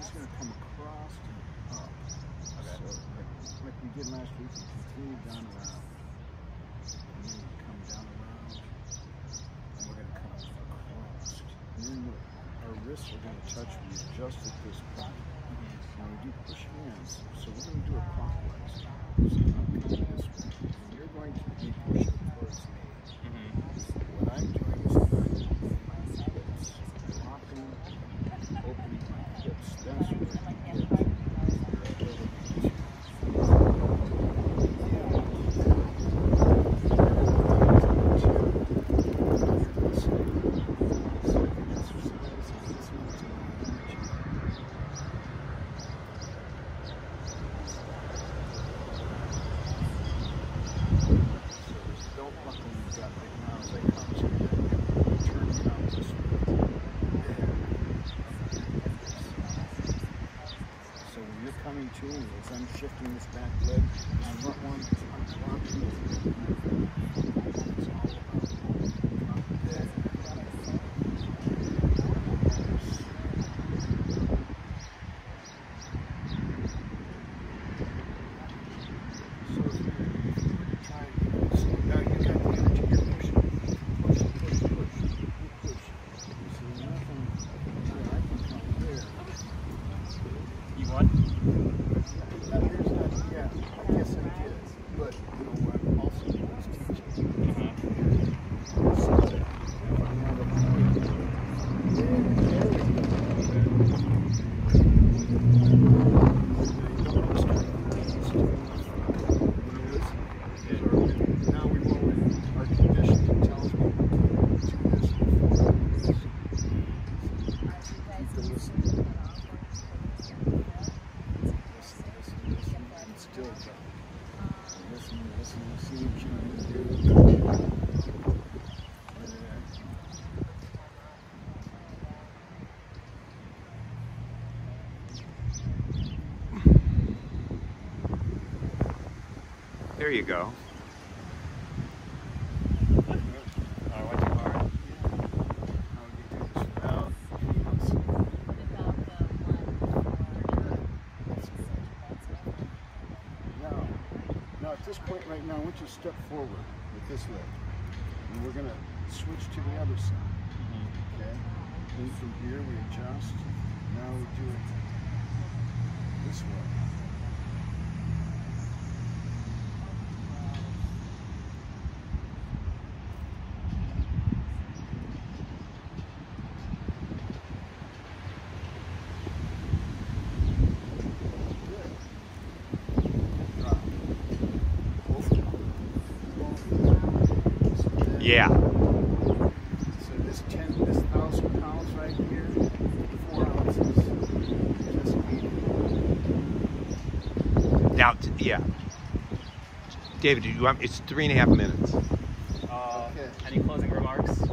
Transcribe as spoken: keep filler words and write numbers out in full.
just going to come across and up. Okay. So, like, like we did last week, we continue down around. And then we come down around. And we're going to come across. And then our wrists are going to touch. We adjust at this point. Mm-hmm. And we do push hands. So we're going to do it clockwise. So I'm coming this way. And you're going to be pushing towards me. Mm-hmm. What I'm doing is I'm opening my hips, locking, opening my hips. That's what I get your ability to. Coming to me as I'm shifting this back leg, my front one, I'm blocking it. It's all about drop dead. So if you're, if you were to try, so now you got the energy, you're pushing, push, push, push, push. So nothing, yeah, I can come there. You won? Now, here's not, yeah, I guess I did, but you know what, also was teaching. Mm-hmm. So that if I have a point, there, there we go. Now we know what our conditioning tells me we can do this before. Keep the listening. Still listen, listen, see what you can do. There you go. At this point right now, I want you to step forward with this leg. And we're going to switch to the other side. Mm-hmm. Okay? Then from here we adjust. Now we do it this way. Yeah. So this ten, this thousand pounds right here, four ounces, just eating. Now, t yeah. David, do you want? It's three and a half minutes. Uh, okay. Any closing remarks?